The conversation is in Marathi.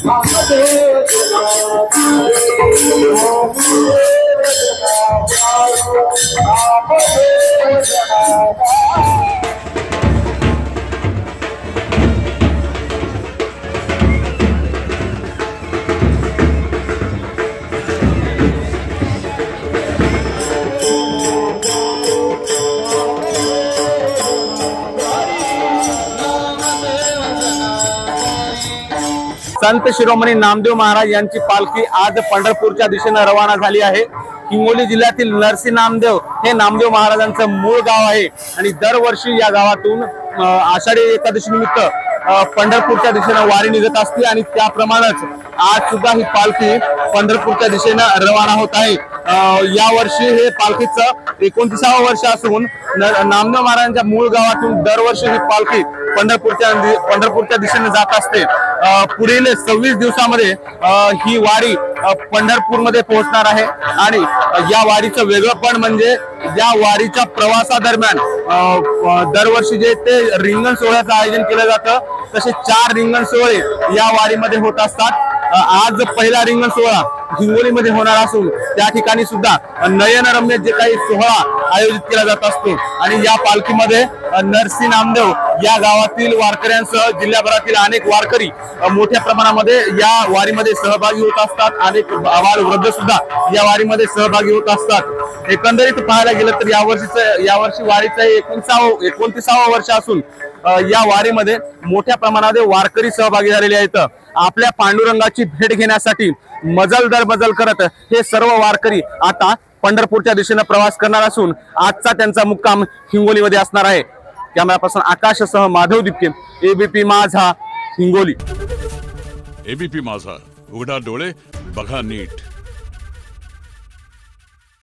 संत शिरोमणी नामदेव महाराज यांची पालखी आज पंढरपूरच्या दिशेने रवाना झाली आहे। हिंगोली जिल्ह्यातील नरसी नामदेव हे नामदेव महाराजांचं मूळ गाव आहे आणि दरवर्षी या गावातून आषाढी एकादशी निमित्त पंढरपूरच्या दिशेने वारी निघत असते आणि त्याप्रमाणेच आज सुद्धा ही पालखी पंढरपूरच्या दिशेने रवाना होत आहे। या वर्षी हे पालखीचं 29वं वर्ष असून नामदेव महाराजांच्या मूळ गावातून दरवर्षी ही पालखी पंढरपूरच्या दिशेने जात असते। पुढील 26 दिवसामध्ये ही वारी पंढरपूरमध्ये पोहोचणार आहे आणि या वारीचं वेगळंपण म्हणजे या वारीच्या प्रवासादरम्यान दरवर्षी जे ते रिंगण सोहळ्याचं आयोजन केलं जातं तसे 4 रिंगण सोहळे या वारीमध्ये होत असतात। आज पहिला रिंगण सोहळा हिंगोलीमध्ये होणार असून त्या ठिकाणी सुद्धा नयनरम्य जे काही सोहळा आयोजित केला जात असतो आणि या पालखीमध्ये नरसी नामदेव या गावातील वारकऱ्यांसह जिल्ह्याभरातील अनेक वारकरी मोठ्या प्रमाणामध्ये या वारीमध्ये सहभागी होत असतात। अनेक वृद्ध सुद्धा या वारीमध्ये सहभागी होत असतात। एकंदरीत पाहायला गेलं तर यावर्षी वारीचं 29वं वर्ष असून या वारीमध्ये मोठ्या प्रमाणामध्ये वारकरी सहभागी झालेले आहेत। आपल्या पांडुरंगाची भेट घेण्यासाठी मजल दर मजल करत हे सर्व वारकरी आता पंढरपूरच्या दिशेने प्रवास करणार असून आजचा त्यांचा मुक्काम हिंगोलीमध्ये असणार आहे। कॅमेरा पर्सन आकाशसह माधव दिपके, एबीपी माझा, हिंगोली। एबीपी माझा, उघडा डोळे बघा नीट।